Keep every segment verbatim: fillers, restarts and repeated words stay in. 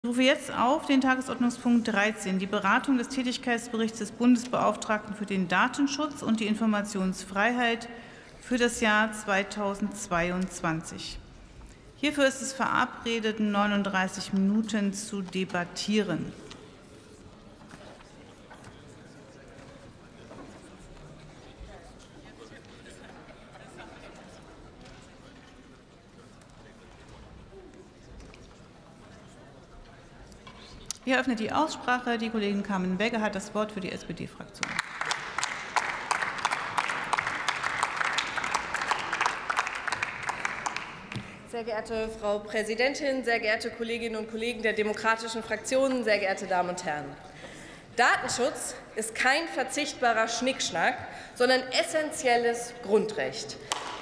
Ich rufe jetzt auf den Tagesordnungspunkt dreizehn, die Beratung des Tätigkeitsberichts des Bundesbeauftragten für den Datenschutz und die Informationsfreiheit für das Jahr zweitausendzweiundzwanzig. Hierfür ist es verabredet, neununddreißig Minuten zu debattieren. Ich eröffne die Aussprache. Die Kollegin Carmen Begge hat das Wort für die S P D-Fraktion. Sehr geehrte Frau Präsidentin, sehr geehrte Kolleginnen und Kollegen der demokratischen Fraktionen, sehr geehrte Damen und Herren! Datenschutz ist kein verzichtbarer Schnickschnack, sondern essentielles Grundrecht.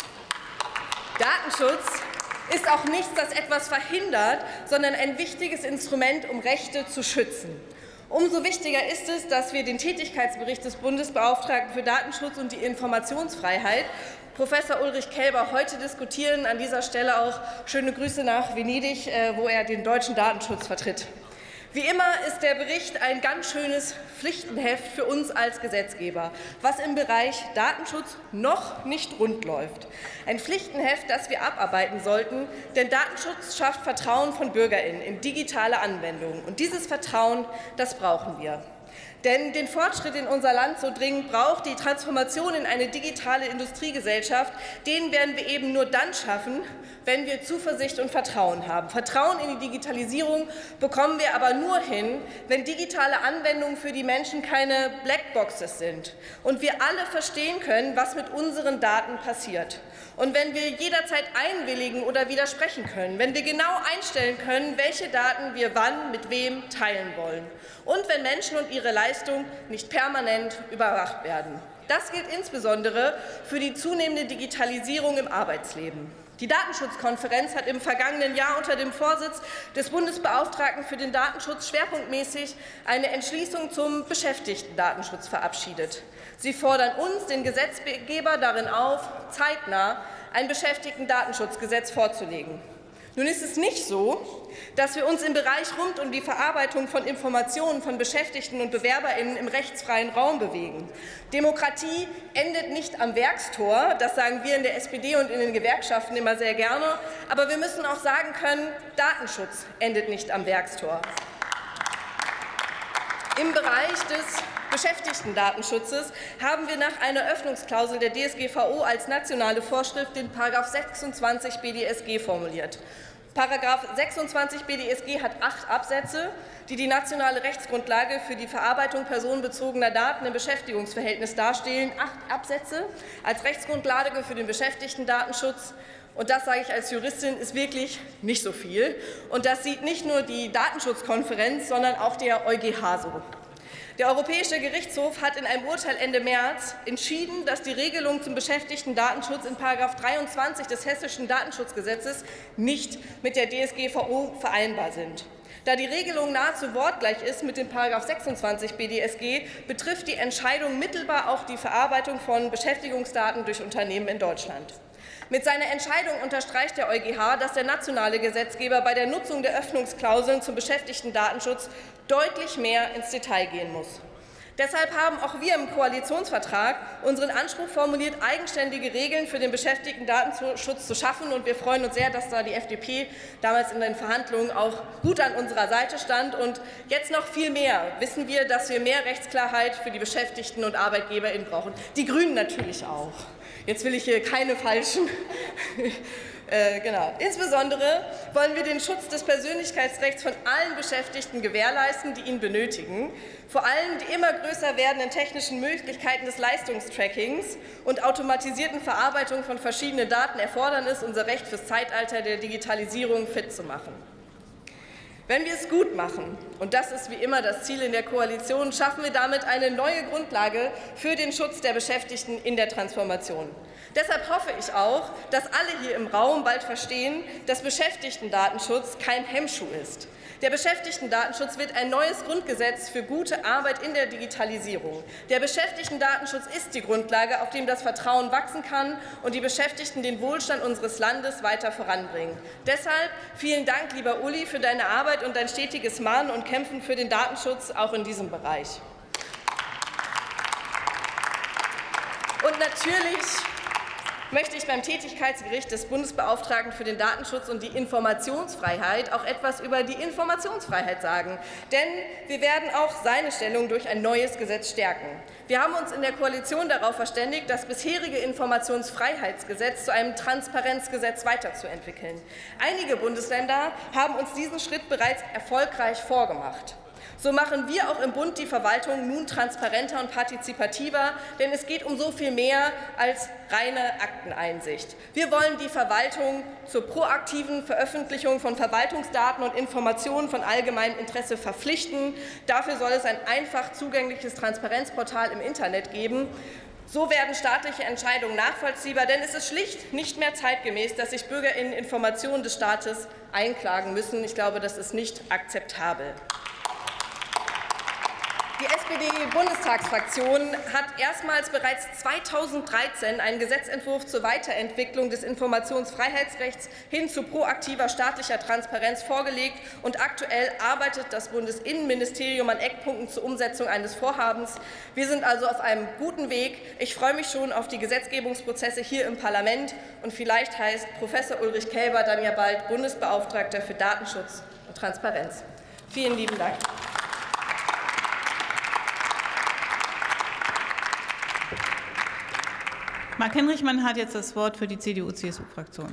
Datenschutz ist auch nichts, das etwas verhindert, sondern ein wichtiges Instrument, um Rechte zu schützen. Umso wichtiger ist es, dass wir den Tätigkeitsbericht des Bundesbeauftragten für Datenschutz und die Informationsfreiheit, Professor Ulrich Kelber, heute diskutieren. An dieser Stelle auch schöne Grüße nach Venedig, wo er den deutschen Datenschutz vertritt. Wie immer ist der Bericht ein ganz schönes Pflichtenheft für uns als Gesetzgeber, was im Bereich Datenschutz noch nicht rund läuft. Ein Pflichtenheft, das wir abarbeiten sollten, denn Datenschutz schafft Vertrauen von BürgerInnen in digitale Anwendungen. Und dieses Vertrauen, das brauchen wir. Denn den Fortschritt in unser Land so dringend braucht, die Transformation in eine digitale Industriegesellschaft, den werden wir eben nur dann schaffen, wenn wir Zuversicht und Vertrauen haben. Vertrauen in die Digitalisierung bekommen wir aber nur hin, wenn digitale Anwendungen für die Menschen keine Blackboxes sind und wir alle verstehen können, was mit unseren Daten passiert. Und wenn wir jederzeit einwilligen oder widersprechen können, wenn wir genau einstellen können, welche Daten wir wann mit wem teilen wollen und wenn Menschen und ihre Leistung nicht permanent überwacht werden. Das gilt insbesondere für die zunehmende Digitalisierung im Arbeitsleben. Die Datenschutzkonferenz hat im vergangenen Jahr unter dem Vorsitz des Bundesbeauftragten für den Datenschutz schwerpunktmäßig eine Entschließung zum Beschäftigtendatenschutz verabschiedet. Sie fordern uns, den Gesetzgeber, darin auf, zeitnah ein Beschäftigtendatenschutzgesetz vorzulegen. Nun ist es nicht so, dass wir uns im Bereich rund um die Verarbeitung von Informationen von Beschäftigten und BewerberInnen im rechtsfreien Raum bewegen. Demokratie endet nicht am Werkstor, das sagen wir in der S P D und in den Gewerkschaften immer sehr gerne, aber wir müssen auch sagen können, Datenschutz endet nicht am Werkstor. Im Bereich des Beschäftigtendatenschutzes haben wir nach einer Öffnungsklausel der D S G V O als nationale Vorschrift den Paragraph sechsundzwanzig B D S G formuliert. Paragraph sechsundzwanzig B D S G hat acht Absätze, die die nationale Rechtsgrundlage für die Verarbeitung personenbezogener Daten im Beschäftigungsverhältnis darstellen. Acht Absätze als Rechtsgrundlage für den Beschäftigtendatenschutz. Und das, sage ich als Juristin, ist wirklich nicht so viel. Und das sieht nicht nur die Datenschutzkonferenz, sondern auch der EuGH so. Der Europäische Gerichtshof hat in einem Urteil Ende März entschieden, dass die Regelungen zum Beschäftigtendatenschutz in Paragraph dreiundzwanzig des Hessischen Datenschutzgesetzes nicht mit der D S G V O vereinbar sind. Da die Regelung nahezu wortgleich ist mit dem Paragraph sechsundzwanzig B D S G, betrifft die Entscheidung mittelbar auch die Verarbeitung von Beschäftigungsdaten durch Unternehmen in Deutschland. Mit seiner Entscheidung unterstreicht der EuGH, dass der nationale Gesetzgeber bei der Nutzung der Öffnungsklauseln zum Beschäftigtendatenschutz deutlich mehr ins Detail gehen muss. Deshalb haben auch wir im Koalitionsvertrag unseren Anspruch formuliert, eigenständige Regeln für den Beschäftigtendatenschutz zu schaffen. Und wir freuen uns sehr, dass da die F D P damals in den Verhandlungen auch gut an unserer Seite stand. Und jetzt noch viel mehr wissen wir, dass wir mehr Rechtsklarheit für die Beschäftigten und ArbeitgeberInnen brauchen. Die Grünen natürlich auch. Jetzt will ich hier keine falschen. äh, genau. Insbesondere wollen wir den Schutz des Persönlichkeitsrechts von allen Beschäftigten gewährleisten, die ihn benötigen. Vor allem die immer größer werdenden technischen Möglichkeiten des Leistungstrackings und automatisierten Verarbeitung von verschiedenen Daten erfordern es, unser Recht fürs Zeitalter der Digitalisierung fit zu machen. Wenn wir es gut machen, und das ist wie immer das Ziel in der Koalition, schaffen wir damit eine neue Grundlage für den Schutz der Beschäftigten in der Transformation. Deshalb hoffe ich auch, dass alle hier im Raum bald verstehen, dass Beschäftigtendatenschutz kein Hemmschuh ist. Der Beschäftigtendatenschutz wird ein neues Grundgesetz für gute Arbeit in der Digitalisierung. Der Beschäftigtendatenschutz ist die Grundlage, auf dem das Vertrauen wachsen kann und die Beschäftigten den Wohlstand unseres Landes weiter voranbringen. Deshalb vielen Dank, lieber Uli, für deine Arbeit Arbeit und ein stetiges Mahnen und Kämpfen für den Datenschutz auch in diesem Bereich. Und natürlich möchte ich beim Tätigkeitsbericht des Bundesbeauftragten für den Datenschutz und die Informationsfreiheit auch etwas über die Informationsfreiheit sagen. Denn wir werden auch seine Stellung durch ein neues Gesetz stärken. Wir haben uns in der Koalition darauf verständigt, das bisherige Informationsfreiheitsgesetz zu einem Transparenzgesetz weiterzuentwickeln. Einige Bundesländer haben uns diesen Schritt bereits erfolgreich vorgemacht. So machen wir auch im Bund die Verwaltung nun transparenter und partizipativer, denn es geht um so viel mehr als reine Akteneinsicht. Wir wollen die Verwaltung zur proaktiven Veröffentlichung von Verwaltungsdaten und Informationen von allgemeinem Interesse verpflichten. Dafür soll es ein einfach zugängliches Transparenzportal im Internet geben. So werden staatliche Entscheidungen nachvollziehbar, denn es ist schlicht nicht mehr zeitgemäß, dass sich BürgerInnen Informationen des Staates einklagen müssen. Ich glaube, das ist nicht akzeptabel. Die S P D-Bundestagsfraktion hat erstmals bereits zweitausenddreizehn einen Gesetzentwurf zur Weiterentwicklung des Informationsfreiheitsrechts hin zu proaktiver staatlicher Transparenz vorgelegt, und aktuell arbeitet das Bundesinnenministerium an Eckpunkten zur Umsetzung eines Vorhabens. Wir sind also auf einem guten Weg. Ich freue mich schon auf die Gesetzgebungsprozesse hier im Parlament, und vielleicht heißt Professor Ulrich Kelber dann ja bald Bundesbeauftragter für Datenschutz und Transparenz. Vielen lieben Dank. Marc Henrichmann hat jetzt das Wort für die C D U C S U-Fraktion.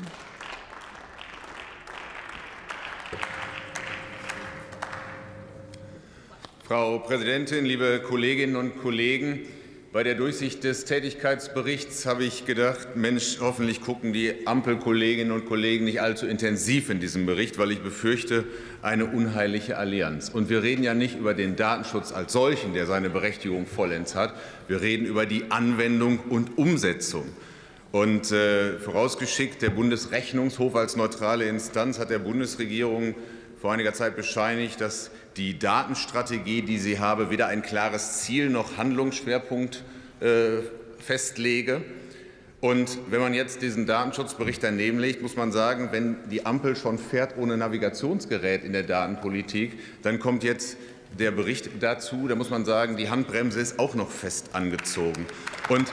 Frau Präsidentin, liebe Kolleginnen und Kollegen! Bei der Durchsicht des Tätigkeitsberichts habe ich gedacht, Mensch, hoffentlich gucken die Ampelkolleginnen und Kollegen nicht allzu intensiv in diesem Bericht, weil ich befürchte eine unheilige Allianz. Und wir reden ja nicht über den Datenschutz als solchen, der seine Berechtigung vollends hat. Wir reden über die Anwendung und Umsetzung. Und äh, vorausgeschickt, der Bundesrechnungshof als neutrale Instanz hat der Bundesregierung vor einiger Zeit bescheinigt, dass die Datenstrategie, die sie habe, weder ein klares Ziel noch Handlungsschwerpunkt äh, festlege. Und wenn man jetzt diesen Datenschutzbericht daneben legt, muss man sagen, wenn die Ampel schon fährt ohne Navigationsgerät in der Datenpolitik, dann kommt jetzt der Bericht dazu. Da muss man sagen, die Handbremse ist auch noch fest angezogen. Und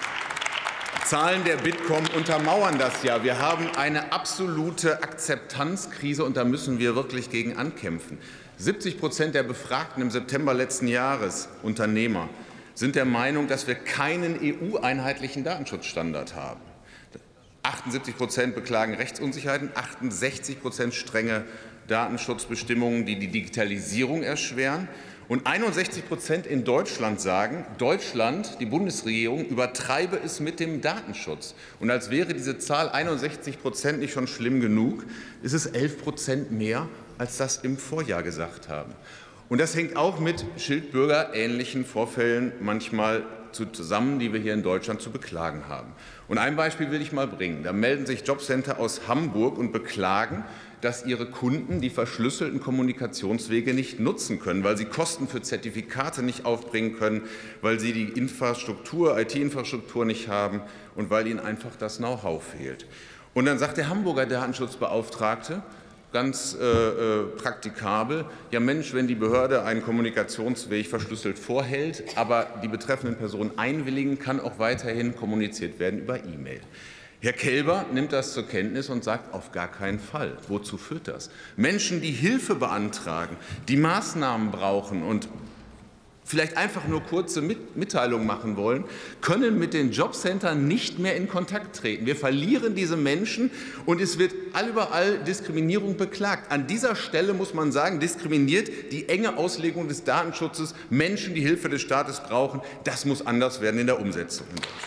Zahlen der Bitkom untermauern das ja. Wir haben eine absolute Akzeptanzkrise, und da müssen wir wirklich gegen ankämpfen. siebzig Prozent der Befragten im September letzten Jahres, Unternehmer, sind der Meinung, dass wir keinen E U-einheitlichen Datenschutzstandard haben. achtundsiebzig Prozent beklagen Rechtsunsicherheiten, achtundsechzig Prozent strenge Datenschutzbestimmungen, die die Digitalisierung erschweren. Und einundsechzig Prozent in Deutschland sagen, Deutschland, die Bundesregierung, übertreibe es mit dem Datenschutz. Und als wäre diese Zahl einundsechzig Prozent nicht schon schlimm genug, ist es elf Prozent mehr, als das im Vorjahr gesagt haben. Und das hängt auch mit schildbürgerähnlichen Vorfällen manchmal zusammen, die wir hier in Deutschland zu beklagen haben. Und ein Beispiel will ich mal bringen. Da melden sich Jobcenter aus Hamburg und beklagen, dass ihre Kunden die verschlüsselten Kommunikationswege nicht nutzen können, weil sie Kosten für Zertifikate nicht aufbringen können, weil sie die Infrastruktur, I T-Infrastruktur nicht haben und weil ihnen einfach das Know-how fehlt. Und dann sagt der Hamburger Datenschutzbeauftragte, ganz äh, äh, praktikabel, ja Mensch, wenn die Behörde einen Kommunikationsweg verschlüsselt vorhält, aber die betreffenden Personen einwilligen, kann auch weiterhin kommuniziert werden über E-Mail. Herr Kelber nimmt das zur Kenntnis und sagt, auf gar keinen Fall. Wozu führt das? Menschen, die Hilfe beantragen, die Maßnahmen brauchen und vielleicht einfach nur kurze Mitteilungen machen wollen, können mit den Jobcentern nicht mehr in Kontakt treten. Wir verlieren diese Menschen, und es wird allüberall Diskriminierung beklagt. An dieser Stelle muss man sagen, diskriminiert die enge Auslegung des Datenschutzes Menschen, die Hilfe des Staates brauchen. Das muss anders werden in der Umsetzung.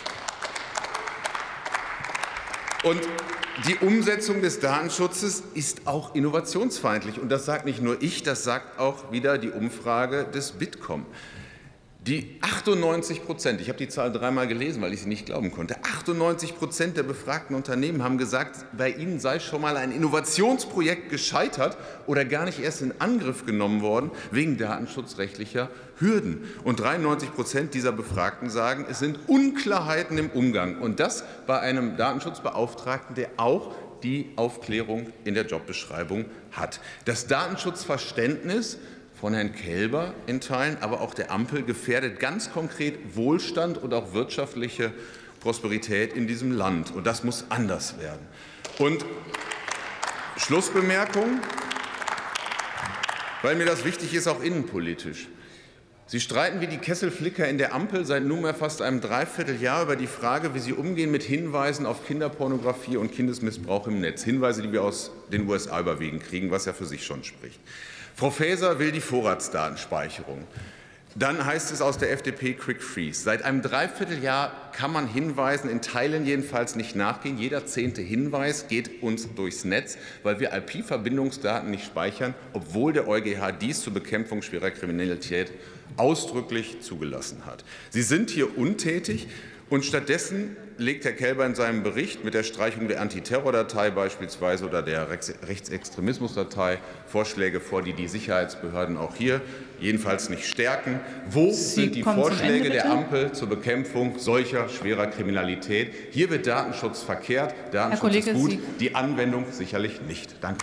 Und die Umsetzung des Datenschutzes ist auch innovationsfeindlich. Und das sagt nicht nur ich, das sagt auch wieder die Umfrage des Bitkom. Die achtundneunzig Prozent, ich habe die Zahl dreimal gelesen, weil ich sie nicht glauben konnte, achtundneunzig Prozent der befragten Unternehmen haben gesagt, bei ihnen sei schon mal ein Innovationsprojekt gescheitert oder gar nicht erst in Angriff genommen worden wegen datenschutzrechtlicher Hürden. Und dreiundneunzig Prozent dieser Befragten sagen, es sind Unklarheiten im Umgang. Und das bei einem Datenschutzbeauftragten, der auch die Aufklärung in der Jobbeschreibung hat. Das Datenschutzverständnis von Herrn Kelber in Teilen, aber auch der Ampel gefährdet ganz konkret Wohlstand und auch wirtschaftliche Prosperität in diesem Land. Und das muss anders werden. Und Schlussbemerkung, weil mir das wichtig ist, auch innenpolitisch. Sie streiten wie die Kesselflicker in der Ampel seit nunmehr fast einem Dreivierteljahr über die Frage, wie sie umgehen mit Hinweisen auf Kinderpornografie und Kindesmissbrauch im Netz. Hinweise, die wir aus den U S A überwiegend kriegen, was ja für sich schon spricht. Frau Faeser will die Vorratsdatenspeicherung. Dann heißt es aus der F D P Quick Freeze. Seit einem Dreivierteljahr kann man Hinweisen in Teilen jedenfalls nicht nachgehen. Jeder zehnte Hinweis geht uns durchs Netz, weil wir I P-Verbindungsdaten nicht speichern, obwohl der EuGH dies zur Bekämpfung schwerer Kriminalität ausdrücklich zugelassen hat. Sie sind hier untätig. Und stattdessen legt Herr Kelber in seinem Bericht mit der Streichung der Antiterrordatei beispielsweise oder der Rechtsextremismusdatei Vorschläge vor, die die Sicherheitsbehörden auch hier jedenfalls nicht stärken. Wo Sie sind die Vorschläge Ende, der Ampel zur Bekämpfung solcher schwerer Kriminalität? Hier wird Datenschutz verkehrt, Datenschutz Kollege, ist gut, Sie die Anwendung sicherlich nicht. Danke.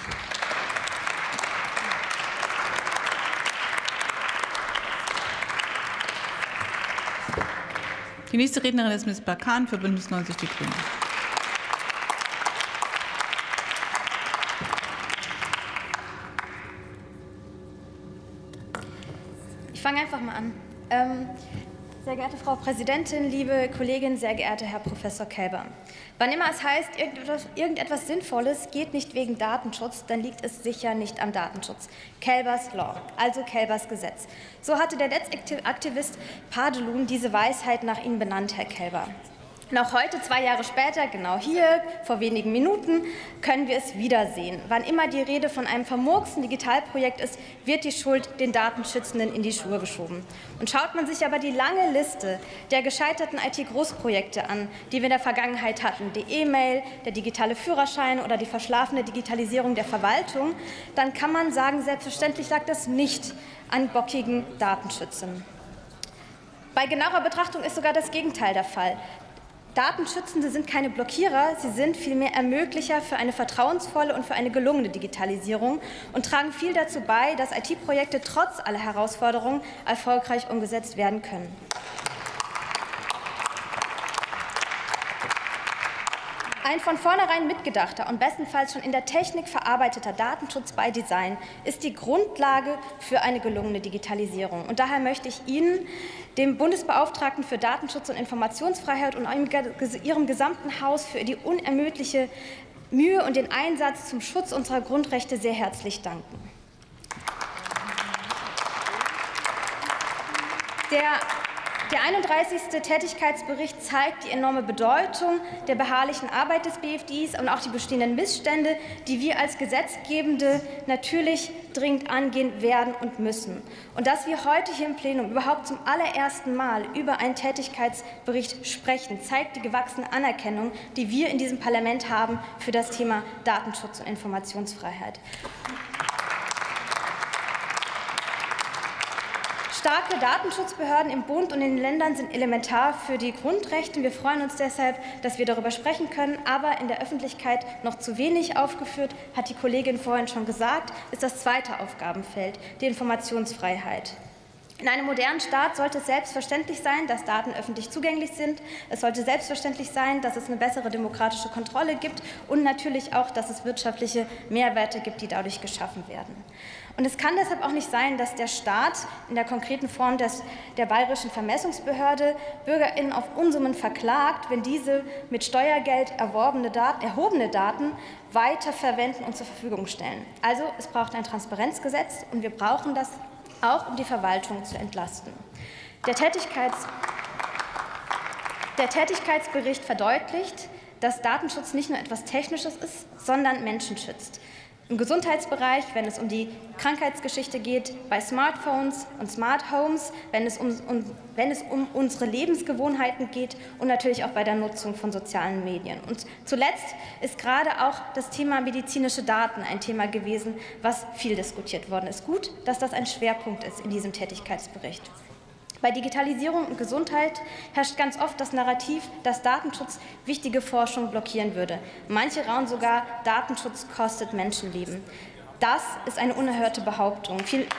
Die nächste Rednerin ist Miz Bakan für Bündnis neunzig Die Grünen. Ich fange einfach mal an. Ähm, sehr geehrte Frau Präsidentin, liebe Kolleginnen, sehr geehrter Herr Professor Kelber. Wann immer es heißt, irgendetwas, irgendetwas Sinnvolles geht nicht wegen Datenschutz, dann liegt es sicher nicht am Datenschutz. Kelbers Law, also Kelbers Gesetz. So hatte der Netzaktivist Padelun diese Weisheit nach Ihnen benannt, Herr Kelber. Noch heute, zwei Jahre später, genau hier, vor wenigen Minuten, können wir es wiedersehen. Wann immer die Rede von einem vermurksten Digitalprojekt ist, wird die Schuld den Datenschützenden in die Schuhe geschoben. Und schaut man sich aber die lange Liste der gescheiterten I T-Großprojekte an, die wir in der Vergangenheit hatten, die E-Mail, der digitale Führerschein oder die verschlafene Digitalisierung der Verwaltung, dann kann man sagen, selbstverständlich lag das nicht an bockigen Datenschützern. Bei genauer Betrachtung ist sogar das Gegenteil der Fall. Datenschützende sind keine Blockierer, sie sind vielmehr Ermöglicher für eine vertrauensvolle und für eine gelungene Digitalisierung und tragen viel dazu bei, dass I T-Projekte trotz aller Herausforderungen erfolgreich umgesetzt werden können. Ein von vornherein mitgedachter und bestenfalls schon in der Technik verarbeiteter Datenschutz by Design ist die Grundlage für eine gelungene Digitalisierung. Und daher möchte ich Ihnen, dem Bundesbeauftragten für Datenschutz und Informationsfreiheit und Ihrem gesamten Haus für die unermüdliche Mühe und den Einsatz zum Schutz unserer Grundrechte sehr herzlich danken. Der Der einunddreißigste Tätigkeitsbericht zeigt die enorme Bedeutung der beharrlichen Arbeit des B F D Is und auch die bestehenden Missstände, die wir als Gesetzgebende natürlich dringend angehen werden und müssen. Und dass wir heute hier im Plenum überhaupt zum allerersten Mal über einen Tätigkeitsbericht sprechen, zeigt die gewachsene Anerkennung, die wir in diesem Parlament haben für das Thema Datenschutz und Informationsfreiheit. Starke Datenschutzbehörden im Bund und in den Ländern sind elementar für die Grundrechte. Wir freuen uns deshalb, dass wir darüber sprechen können. Aber in der Öffentlichkeit noch zu wenig aufgeführt, hat die Kollegin vorhin schon gesagt, ist das zweite Aufgabenfeld, die Informationsfreiheit. In einem modernen Staat sollte es selbstverständlich sein, dass Daten öffentlich zugänglich sind. Es sollte selbstverständlich sein, dass es eine bessere demokratische Kontrolle gibt und natürlich auch, dass es wirtschaftliche Mehrwerte gibt, die dadurch geschaffen werden. Und es kann deshalb auch nicht sein, dass der Staat in der konkreten Form des, der Bayerischen Vermessungsbehörde BürgerInnen auf Unsummen verklagt, wenn diese mit Steuergeld erworbene Daten, erhobene Daten weiterverwenden und zur Verfügung stellen. Also es braucht ein Transparenzgesetz und wir brauchen das auch, um die Verwaltung zu entlasten. Der, Tätigkeits der Tätigkeitsbericht verdeutlicht, dass Datenschutz nicht nur etwas Technisches ist, sondern Menschen schützt. Im Gesundheitsbereich, wenn es um die Krankheitsgeschichte geht, bei Smartphones und Smart Homes, wenn es um, um, wenn es um unsere Lebensgewohnheiten geht und natürlich auch bei der Nutzung von sozialen Medien. Und zuletzt ist gerade auch das Thema medizinische Daten ein Thema gewesen, was viel diskutiert worden ist. Gut, dass das ein Schwerpunkt ist in diesem Tätigkeitsbericht. Bei Digitalisierung und Gesundheit herrscht ganz oft das Narrativ, dass Datenschutz wichtige Forschung blockieren würde. Manche raunen sogar, Datenschutz kostet Menschenleben. Das ist eine unerhörte Behauptung. Viel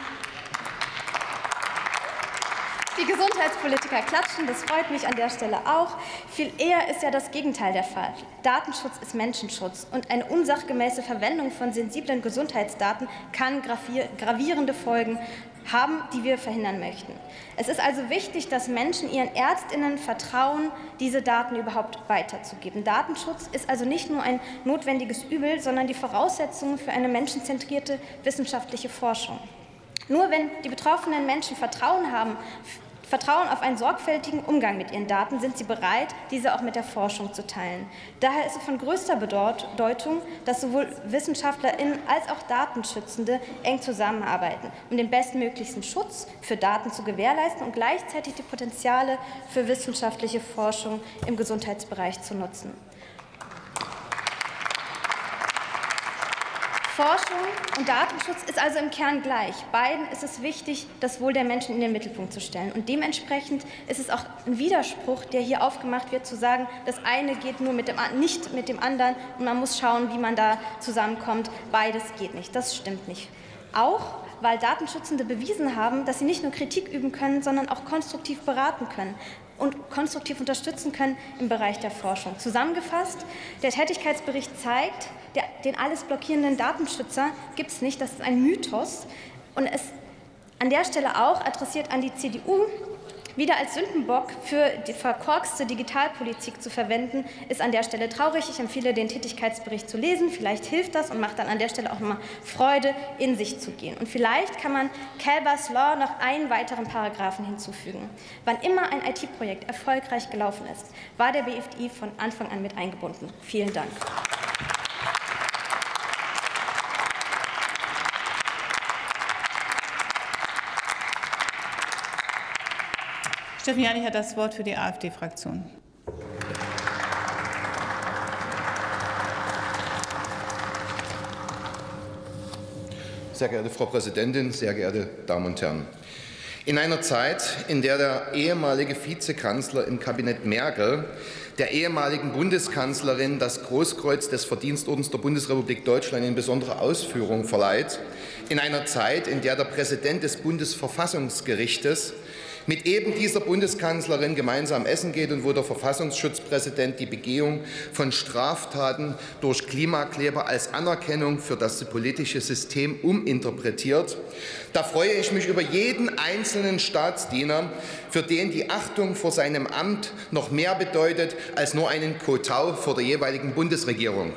Die Gesundheitspolitiker klatschen, das freut mich an der Stelle auch. Viel eher ist ja das Gegenteil der Fall. Datenschutz ist Menschenschutz und eine unsachgemäße Verwendung von sensiblen Gesundheitsdaten kann gravierende Folgen haben, die wir verhindern möchten. Es ist also wichtig, dass Menschen ihren ÄrztInnen vertrauen, diese Daten überhaupt weiterzugeben. Datenschutz ist also nicht nur ein notwendiges Übel, sondern die Voraussetzung für eine menschenzentrierte wissenschaftliche Forschung. Nur wenn die betroffenen Menschen Vertrauen haben, Vertrauen auf einen sorgfältigen Umgang mit ihren Daten, sind sie bereit, diese auch mit der Forschung zu teilen. Daher ist es von größter Bedeutung, dass sowohl WissenschaftlerInnen als auch Datenschützende eng zusammenarbeiten, um den bestmöglichen Schutz für Daten zu gewährleisten und gleichzeitig die Potenziale für wissenschaftliche Forschung im Gesundheitsbereich zu nutzen. Forschung und Datenschutz ist also im Kern gleich. Beiden ist es wichtig, das Wohl der Menschen in den Mittelpunkt zu stellen. Und dementsprechend ist es auch ein Widerspruch, der hier aufgemacht wird, zu sagen, das eine geht nur mit dem, nicht mit dem anderen und man muss schauen, wie man da zusammenkommt. Beides geht nicht. Das stimmt nicht. Auch weil Datenschützende bewiesen haben, dass sie nicht nur Kritik üben können, sondern auch konstruktiv beraten können und konstruktiv unterstützen können im Bereich der Forschung. Zusammengefasst, der Tätigkeitsbericht zeigt, der, den alles blockierenden Datenschützer gibt es nicht, das ist ein Mythos. Und es an der Stelle auch adressiert an die C D U, wieder als Sündenbock für die verkorkste Digitalpolitik zu verwenden, ist an der Stelle traurig. Ich empfehle, den Tätigkeitsbericht zu lesen. Vielleicht hilft das und macht dann an der Stelle auch nochmal Freude, in sich zu gehen. Und vielleicht kann man Kelbers Law noch einen weiteren Paragraphen hinzufügen. Wann immer ein I T-Projekt erfolgreich gelaufen ist, war der B F D I von Anfang an mit eingebunden. Vielen Dank. Steffen Janich hat das Wort für die AfD-Fraktion. Sehr geehrte Frau Präsidentin, sehr geehrte Damen und Herren! In einer Zeit, in der der ehemalige Vizekanzler im Kabinett Merkel der ehemaligen Bundeskanzlerin das Großkreuz des Verdienstordens der Bundesrepublik Deutschland in besonderer Ausführung verleiht, in einer Zeit, in der der Präsident des Bundesverfassungsgerichtes mit eben dieser Bundeskanzlerin gemeinsam essen geht und wo der Verfassungsschutzpräsident die Begehung von Straftaten durch Klimakleber als Anerkennung für das politische System uminterpretiert, da freue ich mich über jeden einzelnen Staatsdiener, für den die Achtung vor seinem Amt noch mehr bedeutet als nur einen Kotau vor der jeweiligen Bundesregierung.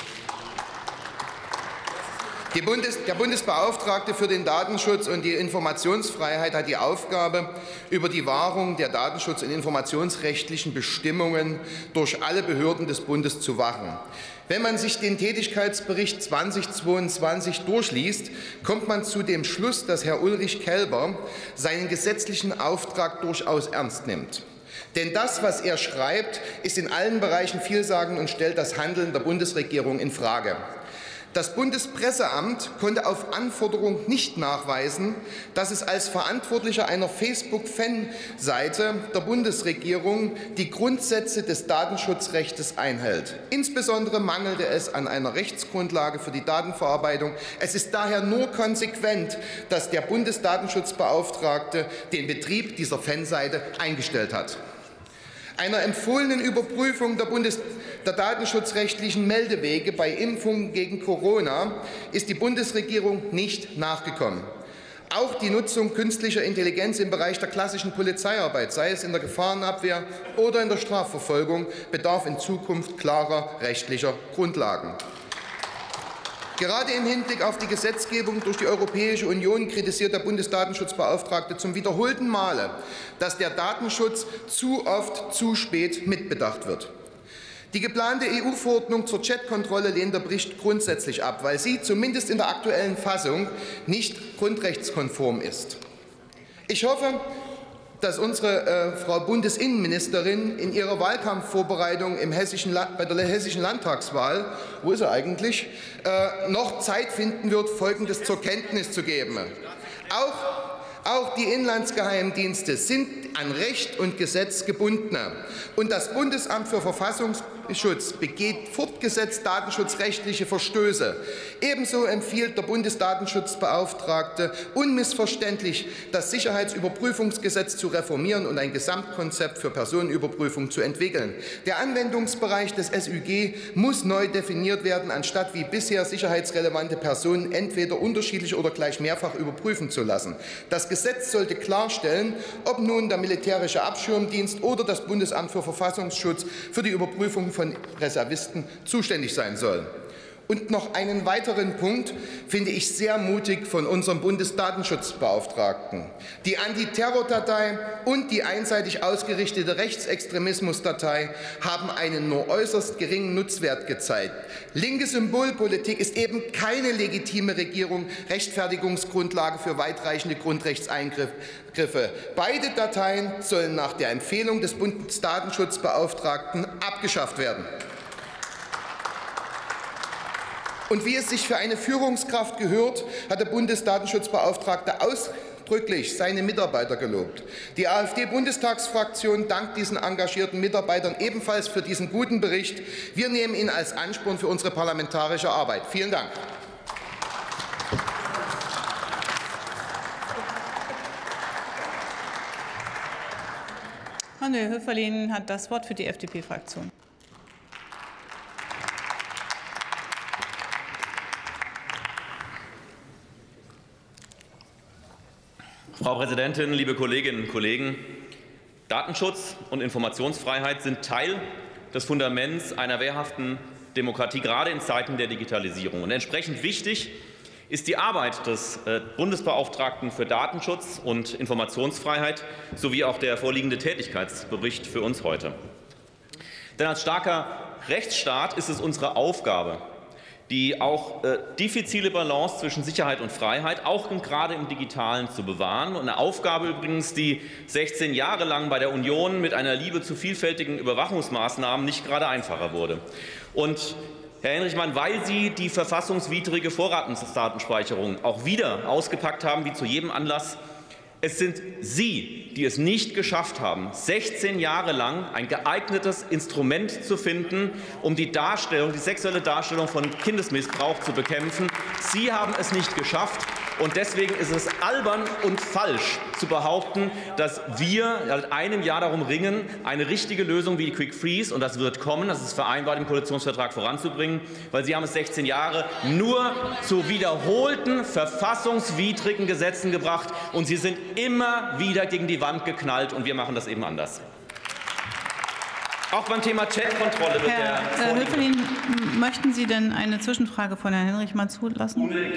Die Bundes der Bundesbeauftragte für den Datenschutz und die Informationsfreiheit hat die Aufgabe, über die Wahrung der datenschutz- und informationsrechtlichen Bestimmungen durch alle Behörden des Bundes zu wachen. Wenn man sich den Tätigkeitsbericht zweitausendzweiundzwanzig durchliest, kommt man zu dem Schluss, dass Herr Ulrich Kelber seinen gesetzlichen Auftrag durchaus ernst nimmt. Denn das, was er schreibt, ist in allen Bereichen vielsagend und stellt das Handeln der Bundesregierung infrage. Das Bundespresseamt konnte auf Anforderung nicht nachweisen, dass es als Verantwortlicher einer Facebook-Fanseite der Bundesregierung die Grundsätze des Datenschutzrechts einhält. Insbesondere mangelte es an einer Rechtsgrundlage für die Datenverarbeitung. Es ist daher nur konsequent, dass der Bundesdatenschutzbeauftragte den Betrieb dieser Fanseite eingestellt hat. Einer empfohlenen Überprüfung der, Bundes der datenschutzrechtlichen Meldewege bei Impfungen gegen Corona ist die Bundesregierung nicht nachgekommen. Auch die Nutzung künstlicher Intelligenz im Bereich der klassischen Polizeiarbeit, sei es in der Gefahrenabwehr oder in der Strafverfolgung, bedarf in Zukunft klarer rechtlicher Grundlagen. Gerade im Hinblick auf die Gesetzgebung durch die Europäische Union kritisiert der Bundesdatenschutzbeauftragte zum wiederholten Male, dass der Datenschutz zu oft zu spät mitbedacht wird. Die geplante E U-Verordnung zur Chatkontrolle lehnt der Bericht grundsätzlich ab, weil sie zumindest in der aktuellen Fassung nicht grundrechtskonform ist. Ich hoffe, dass unsere äh, Frau Bundesinnenministerin in ihrer Wahlkampfvorbereitung im hessischen bei der hessischen Landtagswahl, wo ist er eigentlich, äh, noch Zeit finden wird, Folgendes zur Kenntnis zu geben. Auch Auch die Inlandsgeheimdienste sind an Recht und Gesetz gebundene. Und das Bundesamt für Verfassungsschutz begeht fortgesetzt datenschutzrechtliche Verstöße. Ebenso empfiehlt der Bundesdatenschutzbeauftragte unmissverständlich, das Sicherheitsüberprüfungsgesetz zu reformieren und ein Gesamtkonzept für Personenüberprüfung zu entwickeln. Der Anwendungsbereich des S Ü G muss neu definiert werden, anstatt wie bisher sicherheitsrelevante Personen entweder unterschiedlich oder gleich mehrfach überprüfen zu lassen. Das Gesetz sollte klarstellen, ob nun der militärische Abschirmdienst oder das Bundesamt für Verfassungsschutz für die Überprüfung von Reservisten zuständig sein soll. Und noch einen weiteren Punkt finde ich sehr mutig von unserem Bundesdatenschutzbeauftragten. Die Antiterror-Datei und die einseitig ausgerichtete Rechtsextremismus-Datei haben einen nur äußerst geringen Nutzwert gezeigt. Linke Symbolpolitik ist eben keine legitime Regierung, Rechtfertigungsgrundlage für weitreichende Grundrechtseingriffe. Beide Dateien sollen nach der Empfehlung des Bundesdatenschutzbeauftragten abgeschafft werden. Und wie es sich für eine Führungskraft gehört, hat der Bundesdatenschutzbeauftragte ausdrücklich seine Mitarbeiter gelobt. Die AfD-Bundestagsfraktion dankt diesen engagierten Mitarbeitern ebenfalls für diesen guten Bericht. Wir nehmen ihn als Ansporn für unsere parlamentarische Arbeit. Vielen Dank. Manuel Höferlin hat das Wort für die F D P-Fraktion. Frau Präsidentin, liebe Kolleginnen und Kollegen! Datenschutz und Informationsfreiheit sind Teil des Fundaments einer wehrhaften Demokratie, gerade in Zeiten der Digitalisierung. Und entsprechend wichtig ist die Arbeit des Bundesbeauftragten für Datenschutz und Informationsfreiheit sowie auch der vorliegende Tätigkeitsbericht für uns heute. Denn als starker Rechtsstaat ist es unsere Aufgabe, die auch äh, diffizile Balance zwischen Sicherheit und Freiheit auch gerade im Digitalen zu bewahren. Und eine Aufgabe übrigens, die sechzehn Jahre lang bei der Union mit einer Liebe zu vielfältigen Überwachungsmaßnahmen nicht gerade einfacher wurde. Und Herr Henrichmann, weil Sie die verfassungswidrige Vorratsdatenspeicherung auch wieder ausgepackt haben, wie zu jedem Anlass, es sind Sie, die es nicht geschafft haben, sechzehn Jahre lang ein geeignetes Instrument zu finden, um die Darstellung, die sexuelle Darstellung von Kindesmissbrauch zu bekämpfen. Sie haben es nicht geschafft. Und deswegen ist es albern und falsch zu behaupten, dass wir seit einem Jahr darum ringen, eine richtige Lösung wie die Quick Freeze, und das wird kommen, das ist vereinbart im Koalitionsvertrag, voranzubringen, weil Sie haben es sechzehn Jahre nur zu wiederholten verfassungswidrigen Gesetzen gebracht, und Sie sind immer wieder gegen die Wand geknallt, und wir machen das eben anders. Auch beim Thema Chatkontrolle wird Herr der äh, Höferlin, möchten Sie denn eine Zwischenfrage von Herrn Henrichmann zulassen? Unbedingt.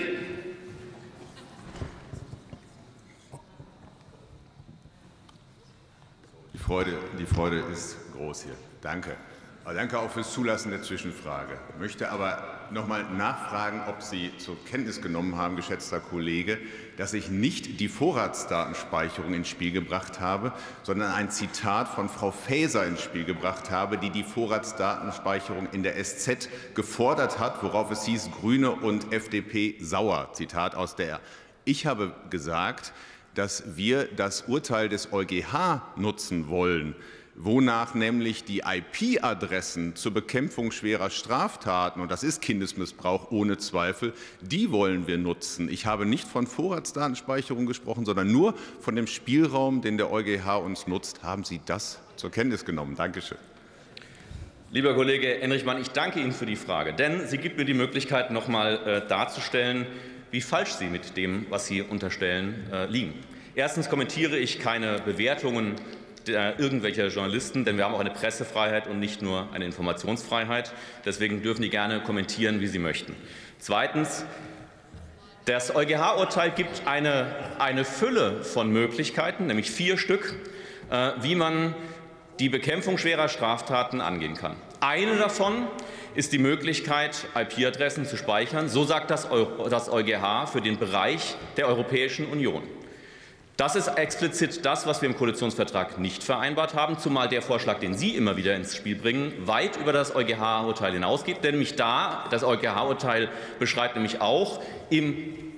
Die Freude, die Freude ist groß hier. Danke. Aber danke auch fürs Zulassen der Zwischenfrage. Ich möchte aber noch mal nachfragen, ob Sie zur Kenntnis genommen haben, geschätzter Kollege, dass ich nicht die Vorratsdatenspeicherung ins Spiel gebracht habe, sondern ein Zitat von Frau Faeser ins Spiel gebracht habe, die die Vorratsdatenspeicherung in der S Z gefordert hat, worauf es hieß, Grüne und F D P sauer. Zitat aus der. Ich habe gesagt, dass wir das Urteil des EuGH nutzen wollen, wonach nämlich die I P-Adressen zur Bekämpfung schwerer Straftaten, und das ist Kindesmissbrauch ohne Zweifel, die wollen wir nutzen. Ich habe nicht von Vorratsdatenspeicherung gesprochen, sondern nur von dem Spielraum, den der EuGH uns nutzt. Haben Sie das zur Kenntnis genommen? Dankeschön. Lieber Kollege Henrichmann, ich danke Ihnen für die Frage, denn sie gibt mir die Möglichkeit, noch mal äh, darzustellen, wie falsch Sie mit dem, was Sie unterstellen, äh, liegen. Erstens kommentiere ich keine Bewertungen der irgendwelcher Journalisten, denn wir haben auch eine Pressefreiheit und nicht nur eine Informationsfreiheit. Deswegen dürfen die gerne kommentieren, wie sie möchten. Zweitens, das EuGH-Urteil gibt eine, eine Fülle von Möglichkeiten, nämlich vier Stück, äh, wie man die Bekämpfung schwerer Straftaten angehen kann. Eine davon ist die Möglichkeit, I P-Adressen zu speichern. So sagt das, das EuGH für den Bereich der Europäischen Union. Das ist explizit das, was wir im Koalitionsvertrag nicht vereinbart haben, zumal der Vorschlag, den Sie immer wieder ins Spiel bringen, weit über das EuGH-Urteil hinausgeht. Denn nämlich da, das EuGH-Urteil beschreibt nämlich auch im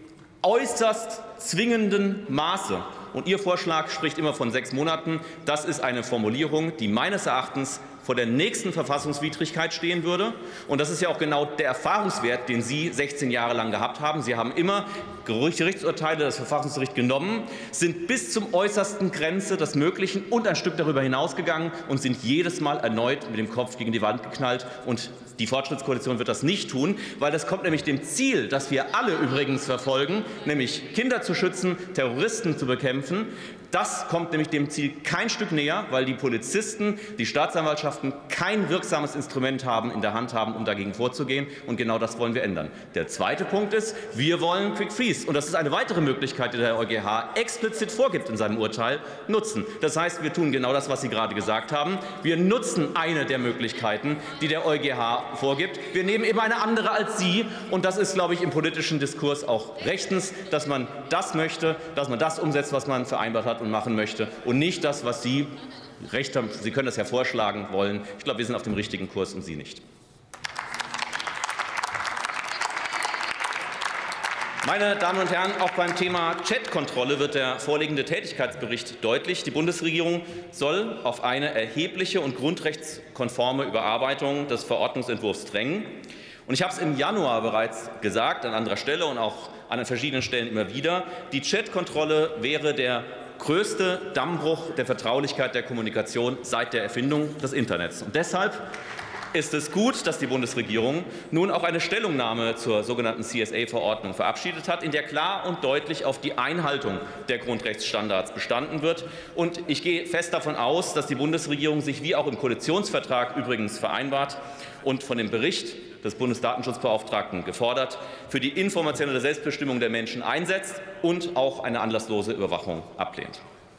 äußerst zwingenden Maße. Und Ihr Vorschlag spricht immer von sechs Monaten. Das ist eine Formulierung, die meines Erachtens vor der nächsten Verfassungswidrigkeit stehen würde. Und das ist ja auch genau der Erfahrungswert, den Sie sechzehn Jahre lang gehabt haben. Sie haben immer Gerichtsurteile des Verfassungsgerichts genommen, sind bis zum äußersten Grenze des Möglichen und ein Stück darüber hinausgegangen und sind jedes Mal erneut mit dem Kopf gegen die Wand geknallt. Und die Fortschrittskoalition wird das nicht tun, weil das kommt nämlich dem Ziel, das wir alle übrigens verfolgen, nämlich Kinder zu schützen, Terroristen zu bekämpfen. Das kommt nämlich dem Ziel kein Stück näher, weil die Polizisten, die Staatsanwaltschaften kein wirksames Instrument haben, in der Hand haben, um dagegen vorzugehen. Und genau das wollen wir ändern. Der zweite Punkt ist, wir wollen Quick Freeze. Und das ist eine weitere Möglichkeit, die der EuGH explizit vorgibt in seinem Urteil, nutzen. Das heißt, wir tun genau das, was Sie gerade gesagt haben. Wir nutzen eine der Möglichkeiten, die der EuGH vorgibt. Wir nehmen eben eine andere als Sie. Und das ist, glaube ich, im politischen Diskurs auch rechtens, dass man das möchte, dass man das umsetzt, was man vereinbart hat und machen möchte, und nicht das, was Sie recht haben. Sie können das ja vorschlagen wollen. Ich glaube, wir sind auf dem richtigen Kurs und Sie nicht. Meine Damen und Herren, auch beim Thema Chatkontrolle wird der vorliegende Tätigkeitsbericht deutlich. Die Bundesregierung soll auf eine erhebliche und grundrechtskonforme Überarbeitung des Verordnungsentwurfs drängen. Und ich habe es im Januar bereits gesagt, an anderer Stelle und auch an verschiedenen Stellen immer wieder, die Chatkontrolle wäre der größte Dammbruch der Vertraulichkeit der Kommunikation seit der Erfindung des Internets. Und deshalb ist es gut, dass die Bundesregierung nun auch eine Stellungnahme zur sogenannten C S A-Verordnung verabschiedet hat, in der klar und deutlich auf die Einhaltung der Grundrechtsstandards bestanden wird. Und ich gehe fest davon aus, dass die Bundesregierung sich, wie auch im Koalitionsvertrag übrigens vereinbart und von dem Bericht des Bundesdatenschutzbeauftragten gefordert, für die informationelle Selbstbestimmung der Menschen einsetzt und auch eine anlasslose Überwachung ablehnt.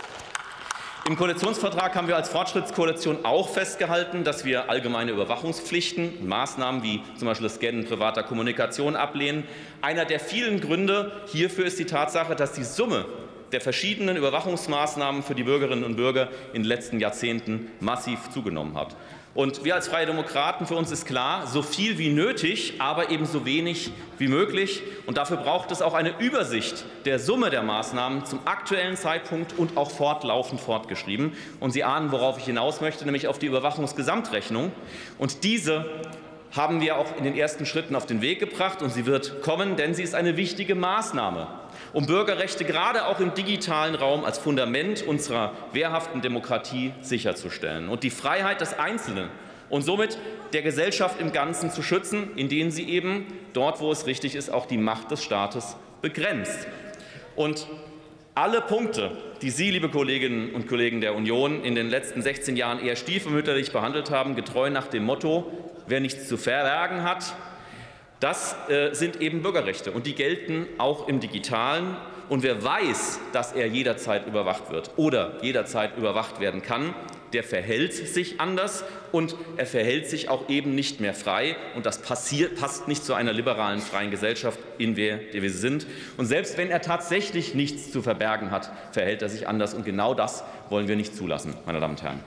Im Koalitionsvertrag haben wir als Fortschrittskoalition auch festgehalten, dass wir allgemeine Überwachungspflichten und Maßnahmen wie zum Beispiel das Scannen privater Kommunikation ablehnen. Einer der vielen Gründe hierfür ist die Tatsache, dass die Summe der verschiedenen Überwachungsmaßnahmen für die Bürgerinnen und Bürger in den letzten Jahrzehnten massiv zugenommen hat. Und wir als Freie Demokraten, für uns ist klar, so viel wie nötig, aber eben so wenig wie möglich. Und dafür braucht es auch eine Übersicht der Summe der Maßnahmen zum aktuellen Zeitpunkt und auch fortlaufend fortgeschrieben. Und Sie ahnen, worauf ich hinaus möchte, nämlich auf die Überwachungsgesamtrechnung. Und diese haben wir auch in den ersten Schritten auf den Weg gebracht, und sie wird kommen, denn sie ist eine wichtige Maßnahme, um Bürgerrechte gerade auch im digitalen Raum als Fundament unserer wehrhaften Demokratie sicherzustellen und die Freiheit des Einzelnen und somit der Gesellschaft im Ganzen zu schützen, indem sie eben dort, wo es richtig ist, auch die Macht des Staates begrenzt. Und alle Punkte, die Sie, liebe Kolleginnen und Kollegen der Union, in den letzten sechzehn Jahren eher stiefmütterlich behandelt haben, getreu nach dem Motto, wer nichts zu verbergen hat, das äh, sind eben Bürgerrechte, und die gelten auch im Digitalen. Und wer weiß, dass er jederzeit überwacht wird oder jederzeit überwacht werden kann, der verhält sich anders, und er verhält sich auch eben nicht mehr frei. Und das passiert, passt nicht zu einer liberalen, freien Gesellschaft, in der wir sind. Und selbst wenn er tatsächlich nichts zu verbergen hat, verhält er sich anders. Und genau das wollen wir nicht zulassen, meine Damen und Herren.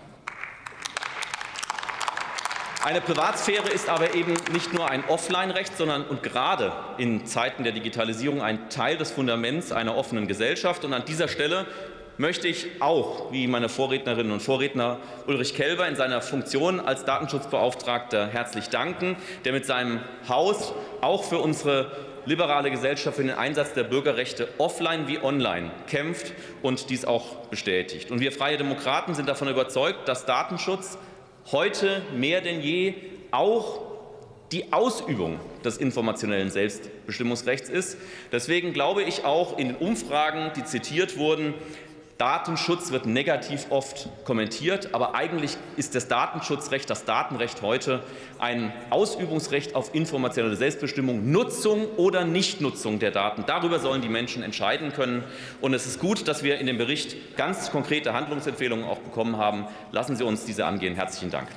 Eine Privatsphäre ist aber eben nicht nur ein Offline-Recht, sondern und gerade in Zeiten der Digitalisierung ein Teil des Fundaments einer offenen Gesellschaft. Und an dieser Stelle möchte ich auch, wie meine Vorrednerinnen und Vorredner, Ulrich Kelber in seiner Funktion als Datenschutzbeauftragter herzlich danken, der mit seinem Haus auch für unsere liberale Gesellschaft für den Einsatz der Bürgerrechte offline wie online kämpft und dies auch bestätigt. Und wir Freie Demokraten sind davon überzeugt, dass Datenschutz heute mehr denn je auch die Ausübung des informationellen Selbstbestimmungsrechts ist. Deswegen glaube ich auch in den Umfragen, die zitiert wurden, Datenschutz wird negativ oft kommentiert, aber eigentlich ist das Datenschutzrecht, das Datenrecht heute ein Ausübungsrecht auf informationelle Selbstbestimmung, Nutzung oder Nichtnutzung der Daten. Darüber sollen die Menschen entscheiden können. Und es ist gut, dass wir in dem Bericht ganz konkrete Handlungsempfehlungen auch bekommen haben. Lassen Sie uns diese angehen. Herzlichen Dank.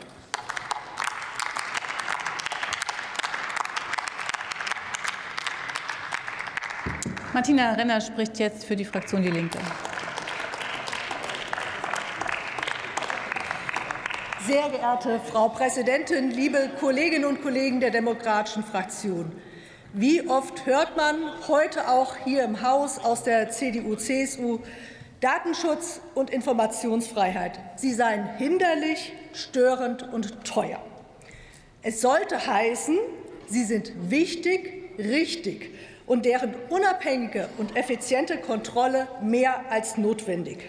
Martina Renner spricht jetzt für die Fraktion Die Linke. Sehr geehrte Frau Präsidentin, liebe Kolleginnen und Kollegen der Demokratischen Fraktion! Wie oft hört man heute auch hier im Haus aus der C D U C S U, Datenschutz und Informationsfreiheit, sie seien hinderlich, störend und teuer. Es sollte heißen, sie sind wichtig, richtig und deren unabhängige und effiziente Kontrolle mehr als notwendig.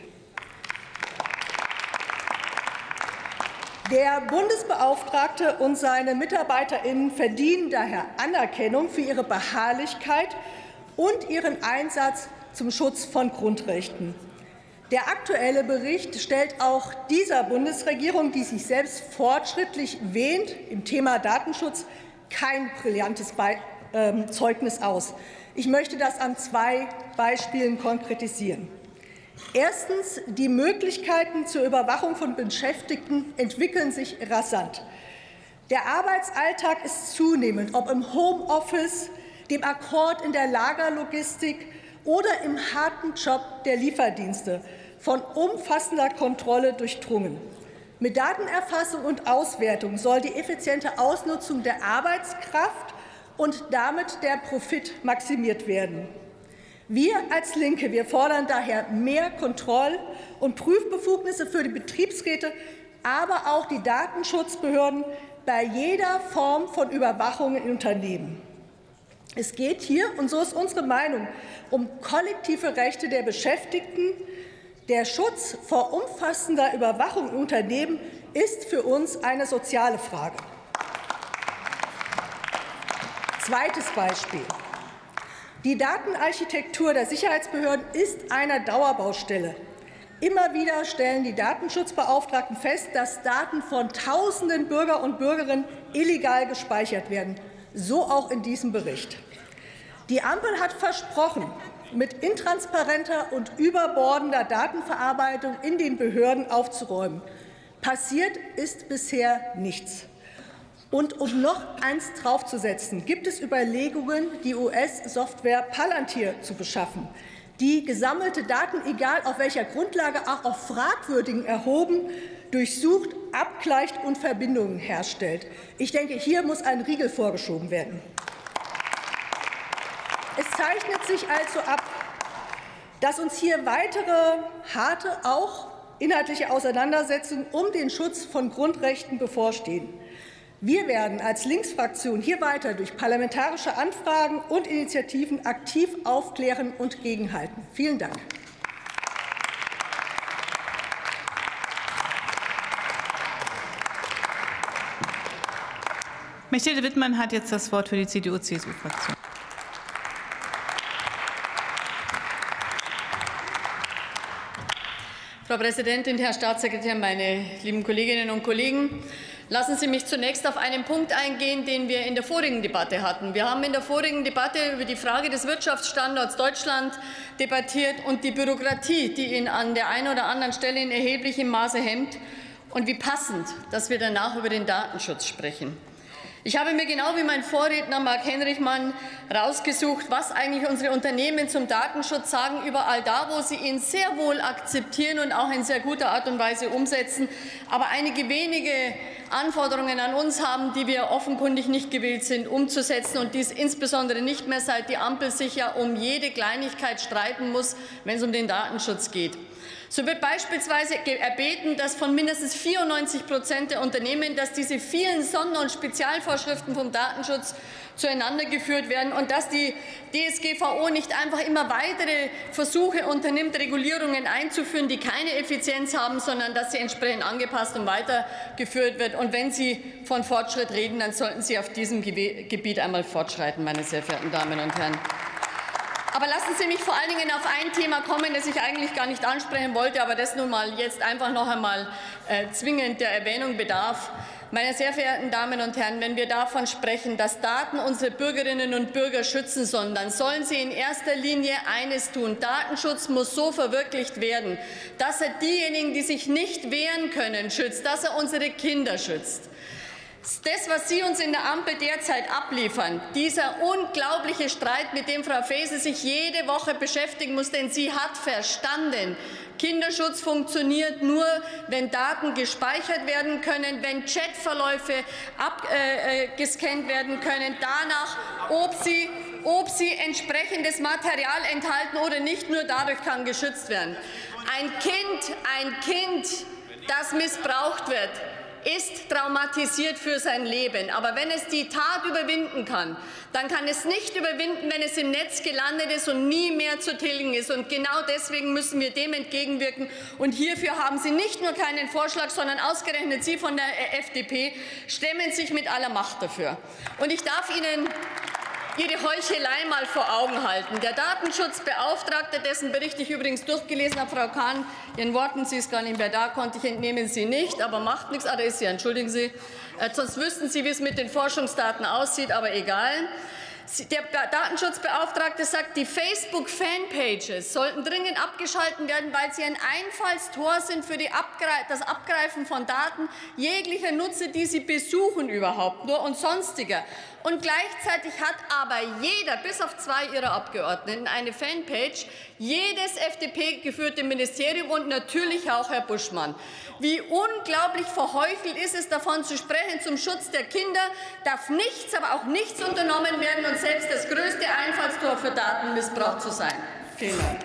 Der Bundesbeauftragte und seine MitarbeiterInnen verdienen daher Anerkennung für ihre Beharrlichkeit und ihren Einsatz zum Schutz von Grundrechten. Der aktuelle Bericht stellt auch dieser Bundesregierung, die sich selbst fortschrittlich wähnt im Thema Datenschutz, kein brillantes Be äh, Zeugnis aus. Ich möchte das an zwei Beispielen konkretisieren. Erstens. Die Möglichkeiten zur Überwachung von Beschäftigten entwickeln sich rasant. Der Arbeitsalltag ist zunehmend, ob im Homeoffice, dem Akkord in der Lagerlogistik oder im harten Job der Lieferdienste, von umfassender Kontrolle durchdrungen. Mit Datenerfassung und Auswertung soll die effiziente Ausnutzung der Arbeitskraft und damit der Profit maximiert werden. Wir als Linke, wir fordern daher mehr Kontroll- und Prüfbefugnisse für die Betriebsräte, aber auch die Datenschutzbehörden bei jeder Form von Überwachung in Unternehmen. Es geht hier, und so ist unsere Meinung, um kollektive Rechte der Beschäftigten. Der Schutz vor umfassender Überwachung in Unternehmen ist für uns eine soziale Frage. Zweites Beispiel. Die Datenarchitektur der Sicherheitsbehörden ist eine Dauerbaustelle. Immer wieder stellen die Datenschutzbeauftragten fest, dass Daten von Tausenden Bürger und Bürgerinnen illegal gespeichert werden, so auch in diesem Bericht. Die Ampel hat versprochen, mit intransparenter und überbordender Datenverarbeitung in den Behörden aufzuräumen. Passiert ist bisher nichts. Und um noch eins draufzusetzen, gibt es Überlegungen, die U S-Software Palantir zu beschaffen, die gesammelte Daten, egal auf welcher Grundlage, auch auf fragwürdigen erhoben, durchsucht, abgleicht und Verbindungen herstellt. Ich denke, hier muss ein Riegel vorgeschoben werden. Es zeichnet sich also ab, dass uns hier weitere harte, auch inhaltliche Auseinandersetzungen um den Schutz von Grundrechten bevorstehen. Wir werden als Linksfraktion hier weiter durch parlamentarische Anfragen und Initiativen aktiv aufklären und gegenhalten. Vielen Dank. Mechthild Wittmann hat jetzt das Wort für die C D U C S U-Fraktion. Frau Präsidentin, Herr Staatssekretär, meine lieben Kolleginnen und Kollegen! Lassen Sie mich zunächst auf einen Punkt eingehen, den wir in der vorigen Debatte hatten. Wir haben in der vorigen Debatte über die Frage des Wirtschaftsstandorts Deutschland debattiert und die Bürokratie, die ihn an der einen oder anderen Stelle in erheblichem Maße hemmt. Und wie passend, dass wir danach über den Datenschutz sprechen. Ich habe mir genau wie mein Vorredner Marc Henrichmann herausgesucht, was eigentlich unsere Unternehmen zum Datenschutz sagen, überall da, wo sie ihn sehr wohl akzeptieren und auch in sehr guter Art und Weise umsetzen, aber einige wenige Anforderungen an uns haben, die wir offenkundig nicht gewillt sind umzusetzen, und dies insbesondere nicht mehr, seit die Ampel sich ja um jede Kleinigkeit streiten muss, wenn es um den Datenschutz geht. So wird beispielsweise erbeten, dass von mindestens vierundneunzig Prozent der Unternehmen, dass diese vielen Sonder- und Spezialvorschriften vom Datenschutz zueinander geführt werden und dass die D S G V O nicht einfach immer weitere Versuche unternimmt, Regulierungen einzuführen, die keine Effizienz haben, sondern dass sie entsprechend angepasst und weitergeführt wird. Und wenn Sie von Fortschritt reden, dann sollten Sie auf diesem Gebiet einmal fortschreiten, meine sehr verehrten Damen und Herren. Aber lassen Sie mich vor allen Dingen auf ein Thema kommen, das ich eigentlich gar nicht ansprechen wollte, aber das nun mal jetzt einfach noch einmal äh, zwingend der Erwähnung bedarf. Meine sehr verehrten Damen und Herren, wenn wir davon sprechen, dass Daten unsere Bürgerinnen und Bürger schützen sollen, dann sollen sie in erster Linie eines tun. Datenschutz muss so verwirklicht werden, dass er diejenigen, die sich nicht wehren können, schützt, dass er unsere Kinder schützt. Das, was Sie uns in der Ampel derzeit abliefern, dieser unglaubliche Streit, mit dem Frau Faeser sich jede Woche beschäftigen muss, denn sie hat verstanden, Kinderschutz funktioniert nur, wenn Daten gespeichert werden können, wenn Chatverläufe abgescannt äh, werden können, danach, ob sie, ob sie entsprechendes Material enthalten oder nicht, nur dadurch kann geschützt werden. Ein Kind, ein Kind, das missbraucht wird, ist traumatisiert für sein Leben. Aber wenn es die Tat überwinden kann, dann kann es nicht überwinden, wenn es im Netz gelandet ist und nie mehr zu tilgen ist. Und genau deswegen müssen wir dem entgegenwirken. Und hierfür haben Sie nicht nur keinen Vorschlag, sondern ausgerechnet Sie von der F D P stemmen sich mit aller Macht dafür. Und ich darf Ihnen Ihre Heuchelei mal vor Augen halten. Der Datenschutzbeauftragte, dessen Bericht ich übrigens durchgelesen habe, Frau Kahn, Ihren Worten, sie ist gar nicht mehr da, konnte ich entnehmen, Sie nicht, aber macht nichts. Ah, da ist sie, entschuldigen Sie. Äh, sonst wüssten Sie, wie es mit den Forschungsdaten aussieht, aber egal. Der Datenschutzbeauftragte sagt, die Facebook-Fanpages sollten dringend abgeschaltet werden, weil sie ein Einfallstor sind für die Abgre das Abgreifen von Daten jeglicher Nutzer, die sie besuchen überhaupt nur und sonstiger. Und gleichzeitig hat aber jeder, bis auf zwei ihrer Abgeordneten, eine Fanpage, jedes F D P-geführte Ministerium und natürlich auch Herr Buschmann. Wie unglaublich verheuchelt ist es, davon zu sprechen, zum Schutz der Kinder darf nichts, aber auch nichts unternommen werden und selbst das größte Einfallstor für Datenmissbrauch zu sein. Vielen Dank.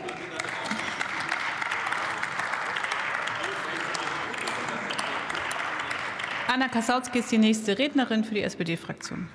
Anna Kassautzky ist die nächste Rednerin für die S P D-Fraktion.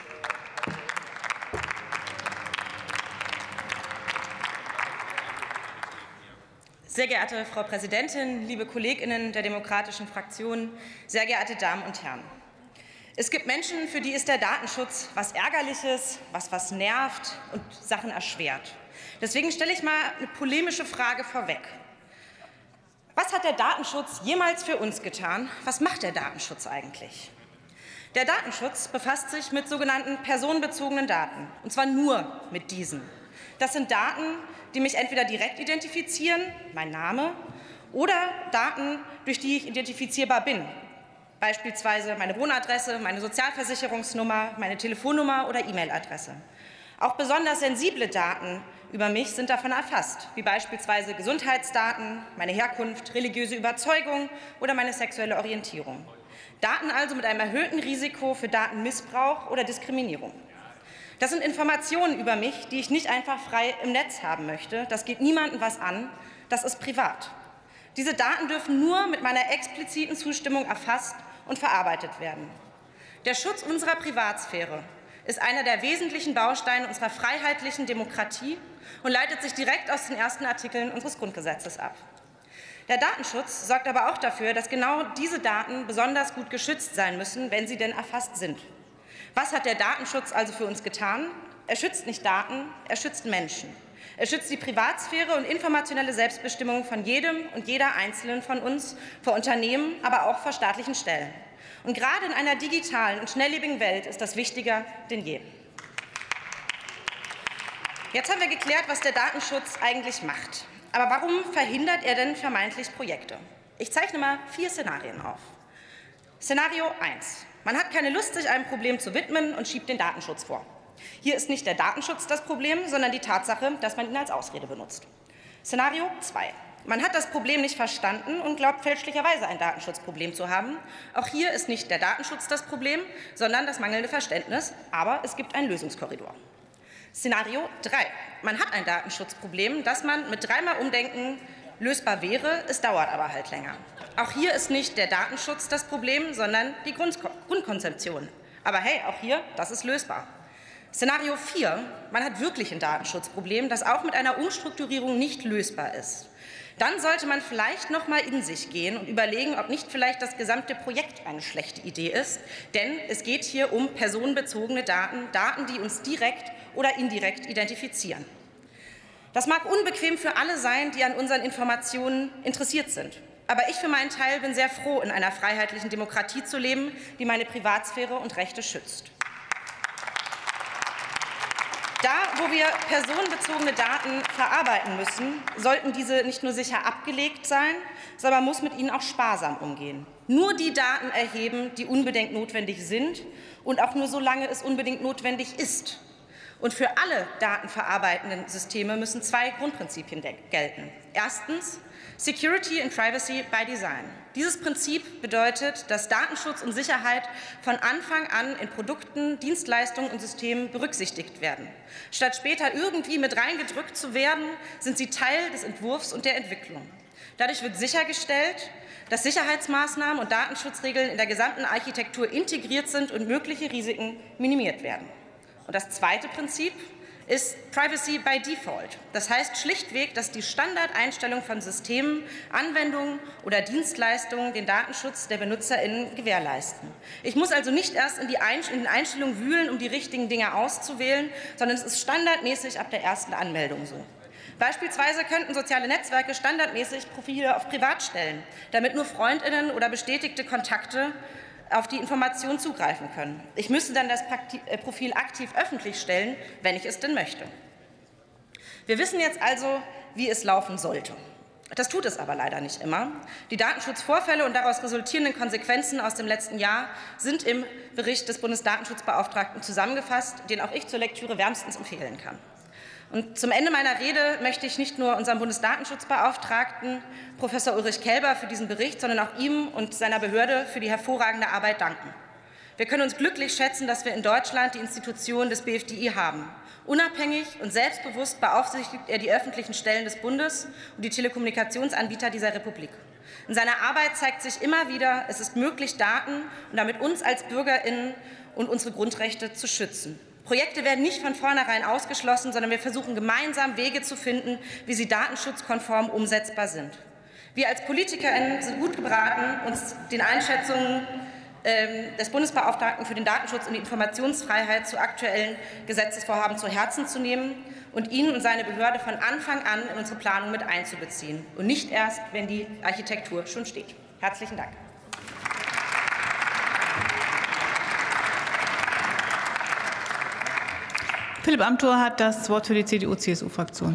Sehr geehrte Frau Präsidentin, liebe Kolleginnen der demokratischen Fraktionen, sehr geehrte Damen und Herren! Es gibt Menschen, für die ist der Datenschutz was Ärgerliches, was was nervt und Sachen erschwert. Deswegen stelle ich mal eine polemische Frage vorweg. Was hat der Datenschutz jemals für uns getan? Was macht der Datenschutz eigentlich? Der Datenschutz befasst sich mit sogenannten personenbezogenen Daten, und zwar nur mit diesen. Das sind Daten, die mich entweder direkt identifizieren, mein Name, oder Daten, durch die ich identifizierbar bin, beispielsweise meine Wohnadresse, meine Sozialversicherungsnummer, meine Telefonnummer oder E-Mail-Adresse. Auch besonders sensible Daten über mich sind davon erfasst, wie beispielsweise Gesundheitsdaten, meine Herkunft, religiöse Überzeugung oder meine sexuelle Orientierung. Daten also mit einem erhöhten Risiko für Datenmissbrauch oder Diskriminierung. Das sind Informationen über mich, die ich nicht einfach frei im Netz haben möchte. Das geht niemandem was an. Das ist privat. Diese Daten dürfen nur mit meiner expliziten Zustimmung erfasst und verarbeitet werden. Der Schutz unserer Privatsphäre ist einer der wesentlichen Bausteine unserer freiheitlichen Demokratie und leitet sich direkt aus den ersten Artikeln unseres Grundgesetzes ab. Der Datenschutz sorgt aber auch dafür, dass genau diese Daten besonders gut geschützt sein müssen, wenn sie denn erfasst sind. Was hat der Datenschutz also für uns getan? Er schützt nicht Daten, er schützt Menschen. Er schützt die Privatsphäre und informationelle Selbstbestimmung von jedem und jeder Einzelnen von uns, vor Unternehmen, aber auch vor staatlichen Stellen. Und gerade in einer digitalen und schnelllebigen Welt ist das wichtiger denn je. Jetzt haben wir geklärt, was der Datenschutz eigentlich macht. Aber warum verhindert er denn vermeintlich Projekte? Ich zeichne mal vier Szenarien auf. Szenario eins. Man hat keine Lust, sich einem Problem zu widmen und schiebt den Datenschutz vor. Hier ist nicht der Datenschutz das Problem, sondern die Tatsache, dass man ihn als Ausrede benutzt. Szenario zwei. Man hat das Problem nicht verstanden und glaubt fälschlicherweise ein Datenschutzproblem zu haben. Auch hier ist nicht der Datenschutz das Problem, sondern das mangelnde Verständnis. Aber es gibt einen Lösungskorridor. Szenario drei. Man hat ein Datenschutzproblem, das man mit dreimal Umdenken lösbar wäre, es dauert aber halt länger. Auch hier ist nicht der Datenschutz das Problem, sondern die Grundkonzeption. Aber hey, auch hier, das ist lösbar. Szenario vier. Man hat wirklich ein Datenschutzproblem, das auch mit einer Umstrukturierung nicht lösbar ist. Dann sollte man vielleicht noch mal in sich gehen und überlegen, ob nicht vielleicht das gesamte Projekt eine schlechte Idee ist. Denn es geht hier um personenbezogene Daten, Daten, die uns direkt oder indirekt identifizieren. Das mag unbequem für alle sein, die an unseren Informationen interessiert sind. Aber ich für meinen Teil bin sehr froh, in einer freiheitlichen Demokratie zu leben, die meine Privatsphäre und Rechte schützt. Da, wo wir personenbezogene Daten verarbeiten müssen, sollten diese nicht nur sicher abgelegt sein, sondern man muss mit ihnen auch sparsam umgehen. Nur die Daten erheben, die unbedingt notwendig sind und auch nur solange es unbedingt notwendig ist. Und für alle datenverarbeitenden Systeme müssen zwei Grundprinzipien gelten. Erstens Security and Privacy by Design. Dieses Prinzip bedeutet, dass Datenschutz und Sicherheit von Anfang an in Produkten, Dienstleistungen und Systemen berücksichtigt werden. Statt später irgendwie mit reingedrückt zu werden, sind sie Teil des Entwurfs und der Entwicklung. Dadurch wird sichergestellt, dass Sicherheitsmaßnahmen und Datenschutzregeln in der gesamten Architektur integriert sind und mögliche Risiken minimiert werden. Und das zweite Prinzip ist Privacy by Default. Das heißt schlichtweg, dass die Standardeinstellung von Systemen, Anwendungen oder Dienstleistungen den Datenschutz der BenutzerInnen gewährleisten. Ich muss also nicht erst in, die in den Einstellungen wühlen, um die richtigen Dinge auszuwählen, sondern es ist standardmäßig ab der ersten Anmeldung so. Beispielsweise könnten soziale Netzwerke standardmäßig Profile auf Privat stellen, damit nur FreundInnen oder bestätigte Kontakte auf die Information zugreifen können. Ich müsste dann das Profil aktiv öffentlich stellen, wenn ich es denn möchte. Wir wissen jetzt also, wie es laufen sollte. Das tut es aber leider nicht immer. Die Datenschutzvorfälle und daraus resultierenden Konsequenzen aus dem letzten Jahr sind im Bericht des Bundesdatenschutzbeauftragten zusammengefasst, den auch ich zur Lektüre wärmstens empfehlen kann. Und zum Ende meiner Rede möchte ich nicht nur unserem Bundesdatenschutzbeauftragten, Professor Ulrich Kelber, für diesen Bericht, sondern auch ihm und seiner Behörde für die hervorragende Arbeit danken. Wir können uns glücklich schätzen, dass wir in Deutschland die Institution des B F D I haben. Unabhängig und selbstbewusst beaufsichtigt er die öffentlichen Stellen des Bundes und die Telekommunikationsanbieter dieser Republik. In seiner Arbeit zeigt sich immer wieder, es ist möglich, Daten und damit uns als BürgerInnen und unsere Grundrechte zu schützen. Projekte werden nicht von vornherein ausgeschlossen, sondern wir versuchen gemeinsam Wege zu finden, wie sie datenschutzkonform umsetzbar sind. Wir als PolitikerInnen sind gut beraten, uns den Einschätzungen äh, des Bundesbeauftragten für den Datenschutz und die Informationsfreiheit zu aktuellen Gesetzesvorhaben zu Herzen zu nehmen und ihn und seine Behörde von Anfang an in unsere Planung mit einzubeziehen und nicht erst, wenn die Architektur schon steht. Herzlichen Dank. Philipp Amthor hat das Wort für die C D U-C S U-Fraktion.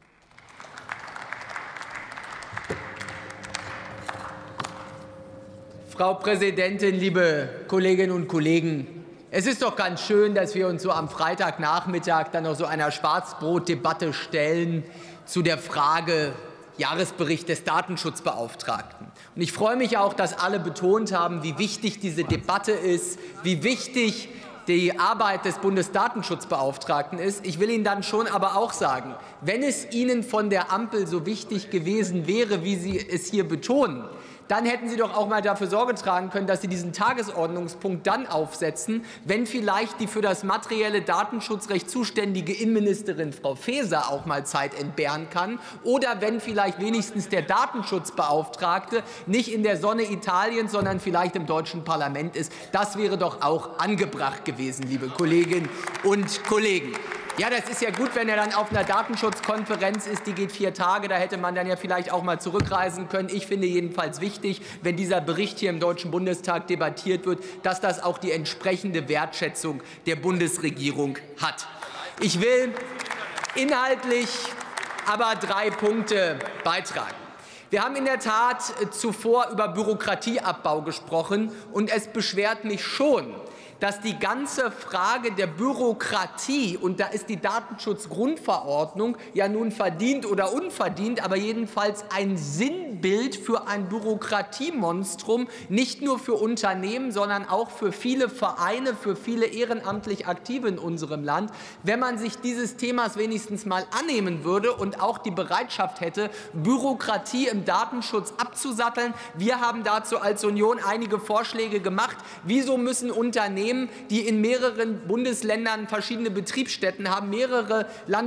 Frau Präsidentin, liebe Kolleginnen und Kollegen! Es ist doch ganz schön, dass wir uns so am Freitagnachmittag dann noch so einer Schwarzbrotdebatte stellen zu der Frage Jahresbericht des Datenschutzbeauftragten. Und ich freue mich auch, dass alle betont haben, wie wichtig diese Debatte ist, wie wichtig die Arbeit des Bundesdatenschutzbeauftragten ist. Ich will Ihnen dann schon aber auch sagen, wenn es Ihnen von der Ampel so wichtig gewesen wäre, wie Sie es hier betonen, dann hätten Sie doch auch mal dafür Sorge tragen können, dass Sie diesen Tagesordnungspunkt dann aufsetzen, wenn vielleicht die für das materielle Datenschutzrecht zuständige Innenministerin Frau Faeser auch mal Zeit entbehren kann oder wenn vielleicht wenigstens der Datenschutzbeauftragte nicht in der Sonne Italiens, sondern vielleicht im deutschen Parlament ist. Das wäre doch auch angebracht gewesen, liebe Kolleginnen und Kollegen. Ja, das ist ja gut, wenn er dann auf einer Datenschutzkonferenz ist, die geht vier Tage, da hätte man dann ja vielleicht auch mal zurückreisen können. Ich finde jedenfalls wichtig, wenn dieser Bericht hier im Deutschen Bundestag debattiert wird, dass das auch die entsprechende Wertschätzung der Bundesregierung hat. Ich will inhaltlich aber drei Punkte beitragen. Wir haben in der Tat zuvor über Bürokratieabbau gesprochen, und es beschwert mich schon, dass die ganze Frage der Bürokratie, und da ist die Datenschutzgrundverordnung ja nun verdient oder unverdient, aber jedenfalls ein Sinnbild für ein Bürokratiemonstrum, nicht nur für Unternehmen, sondern auch für viele Vereine, für viele ehrenamtlich Aktive in unserem Land, wenn man sich dieses Themas wenigstens mal annehmen würde und auch die Bereitschaft hätte, Bürokratie im Datenschutz abzusatteln. Wir haben dazu als Union einige Vorschläge gemacht. Wieso müssen Unternehmen, die in mehreren Bundesländern verschiedene Betriebsstätten haben, mehrere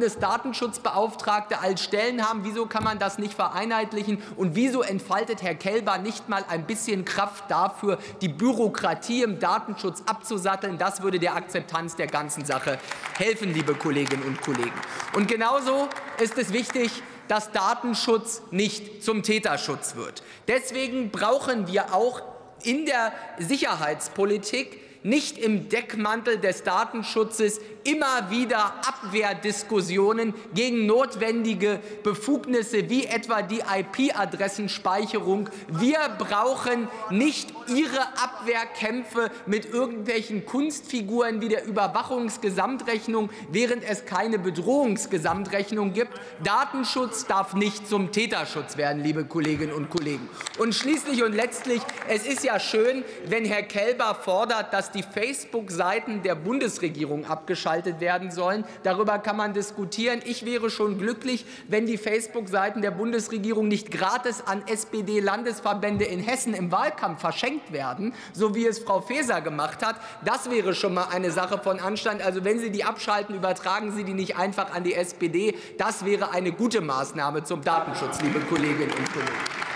Landesdatenschutzbeauftragte als Stellen haben? Wieso kann man das nicht vereinheitlichen? Und wieso entfaltet Herr Kelber nicht mal ein bisschen Kraft dafür, die Bürokratie im Datenschutz abzusatteln? Das würde der Akzeptanz der ganzen Sache helfen, liebe Kolleginnen und Kollegen. Und genauso ist es wichtig, dass Datenschutz nicht zum Täterschutz wird. Deswegen brauchen wir auch in der Sicherheitspolitik nicht im Deckmantel des Datenschutzes immer wieder Abwehrdiskussionen gegen notwendige Befugnisse wie etwa die I P-Adressenspeicherung. Wir brauchen nicht Ihre Abwehrkämpfe mit irgendwelchen Kunstfiguren wie der Überwachungsgesamtrechnung, während es keine Bedrohungsgesamtrechnung gibt. Datenschutz darf nicht zum Täterschutz werden, liebe Kolleginnen und Kollegen. Und schließlich und letztlich, es ist ja schön, wenn Herr Kelber fordert, dass die Facebook-Seiten der Bundesregierung abgeschaltet werden sollen. Darüber kann man diskutieren. Ich wäre schon glücklich, wenn die Facebook-Seiten der Bundesregierung nicht gratis an S P D-Landesverbände in Hessen im Wahlkampf verschenkt werden, so wie es Frau Faeser gemacht hat. Das wäre schon mal eine Sache von Anstand. Also wenn Sie die abschalten, übertragen Sie die nicht einfach an die S P D. Das wäre eine gute Maßnahme zum Datenschutz, liebe Kolleginnen und Kollegen.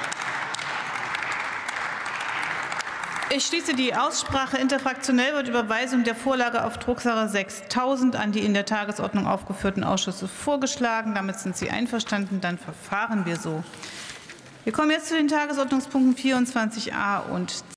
Ich schließe die Aussprache. Interfraktionell wird Überweisung der Vorlage auf Drucksache sechstausend an die in der Tagesordnung aufgeführten Ausschüsse vorgeschlagen. Damit sind Sie einverstanden. Dann verfahren wir so. Wir kommen jetzt zu den Tagesordnungspunkten vierundzwanzig a und